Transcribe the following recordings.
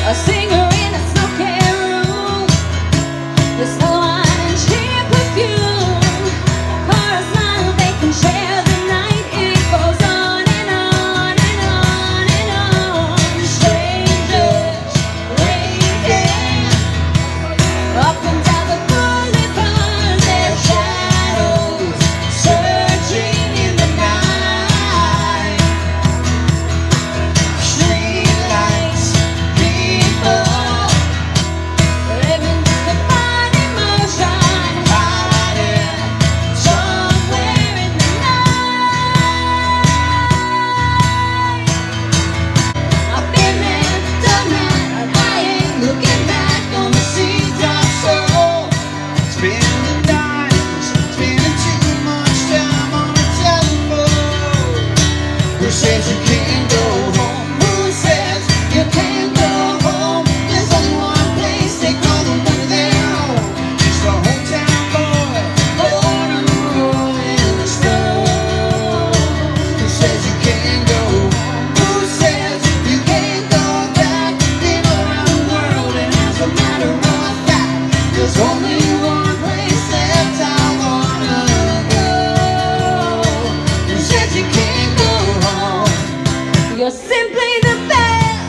a singer in a smoky room. The slow and cheap perfume, chorus line they can share the night. It goes on and on and on and on. Strangers waiting up and down the boulevards, their shadows searching in the night. Street lights, people living just a fine emotion, hiding somewhere in the night. I've been there, done that, lying, looking back on the sea-drop soul. Spending nights, spending too much time on the telephone. Who says you can't go home? Who says you can't go home? There's only one place they call the one of their own. It's the hometown boy, born on the road in the snow. Who says you can't go home? Who says you can't go back? Been all around the world, and as a matter of fact, there's only one place left I wanna go. Who says you can't go home? You're simply the best,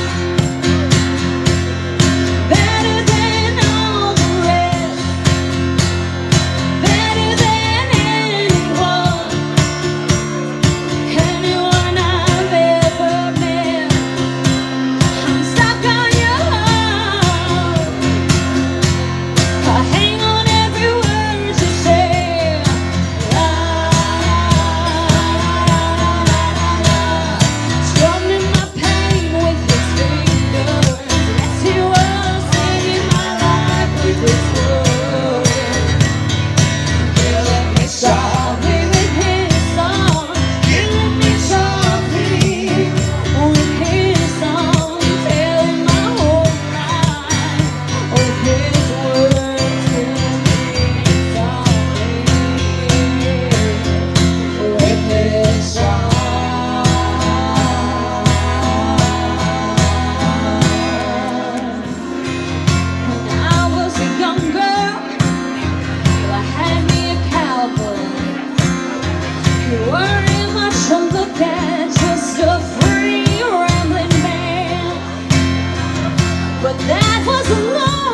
better than all the rest, better than anyone I've ever met. I'm stuck on your heart, I hang on every word you say. Strumming my pain with his fingers, yes he was singing my life with his words. Killing me softly with his song, killing me softly with his song, telling my whole life with his words. Killing me softly with his song. When I was a young girl, you had me a cowboy. You weren't much to look at, just a free rambling man. But that was a long